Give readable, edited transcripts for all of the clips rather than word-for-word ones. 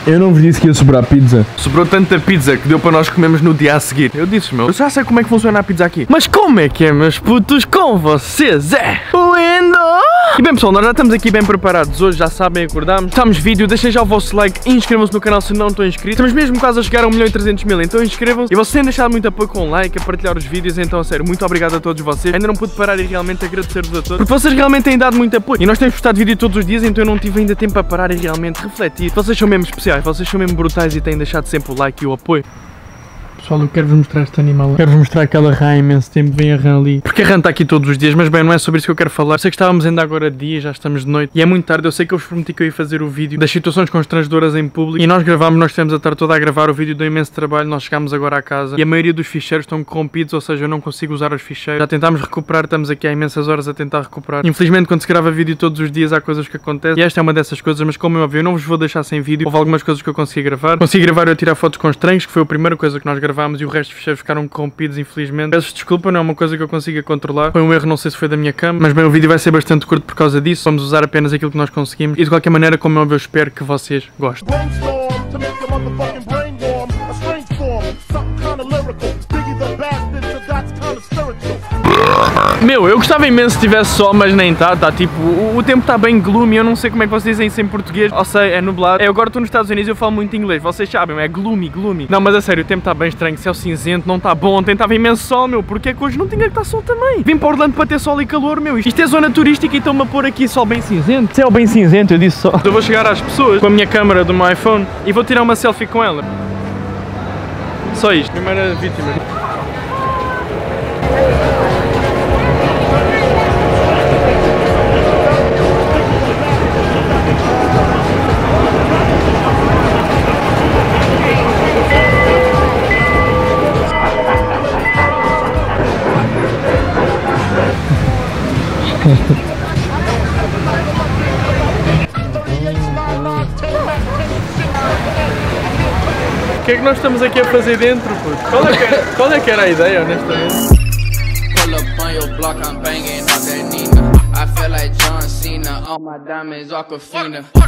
Eu não vos disse que ia sobrar pizza. Sobrou tanta pizza que deu para nós comermos no dia a seguir. Eu disse, meu, eu já sei como é que funciona a pizza aqui. Mas como é que é, meus putos, com vocês? O Endo! E bem, pessoal, nós já estamos aqui bem preparados. Hoje já sabem, acordámos. Estamos vídeo, deixem já o vosso like, inscrevam-se no canal se não estão inscritos. Estamos mesmo quase a chegar a 1.300.000, então inscrevam-se. E vocês têm deixado muito apoio com o like, a partilhar os vídeos, então a sério, muito obrigado a todos vocês. Ainda não pude parar e realmente agradecer-vos a todos, porque vocês realmente têm dado muito apoio. E nós temos postado vídeo todos os dias, então eu não tive ainda tempo para parar e realmente refletir. Vocês são mesmo especiais, vocês são mesmo brutais e têm deixado sempre o like e o apoio. Pessoal, eu quero-vos mostrar este animal. Quero-vos mostrar aquela rã há imenso tempo. Vem a rã ali. Porque a rã está aqui todos os dias, mas bem, não é sobre isso que eu quero falar. Eu sei que estávamos ainda agora de dia, já estamos de noite. E é muito tarde, eu sei que eu vos prometi que eu ia fazer o vídeo das situações constrangedoras em público. E nós gravámos, nós tivemos a tarde toda a gravar o vídeo, deu imenso trabalho. Nós chegámos agora à casa e a maioria dos ficheiros estão corrompidos, ou seja, eu não consigo usar os ficheiros. Já tentámos recuperar, estamos aqui há imensas horas a tentar recuperar. Infelizmente, quando se grava vídeo todos os dias, há coisas que acontecem. E esta é uma dessas coisas, mas como é óbvio, eu não vos vou deixar sem vídeo. Houve algumas coisas que eu consegui gravar. Consegui gravar eu tirar fotos com estranhos, que foi a primeira coisa que nós gravámos, e o resto dos ficheiros ficaram corrompidos, infelizmente. Peço desculpa, não é uma coisa que eu consiga controlar. Foi um erro, não sei se foi da minha cama, mas bem, o vídeo vai ser bastante curto por causa disso. Vamos usar apenas aquilo que nós conseguimos. E de qualquer maneira, como é óbvio, eu espero que vocês gostem. Meu, eu gostava imenso se tivesse sol, mas nem tá, tipo, o tempo está bem gloomy, eu não sei como é que vocês dizem isso em português, ou sei, é nublado. Eu agora estou nos Estados Unidos e eu falo muito inglês, vocês sabem, é gloomy. Não, mas a sério, o tempo está bem estranho, céu cinzento, não está bom, ontem estava imenso sol, meu, porque é que hoje não tinha que estar sol também? Vim para Orlando para ter sol e calor, meu, isto é zona turística e estão-me a pôr aqui sol bem cinzento. Céu bem cinzento, eu disse sol. Eu vou chegar às pessoas com a minha câmera do meu iPhone e vou tirar uma selfie com ela. Só isto, primeira vítima. O que é que nós estamos aqui a fazer dentro, puto? Qual é que era a ideia, honestamente?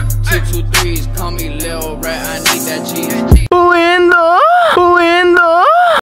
O Endo!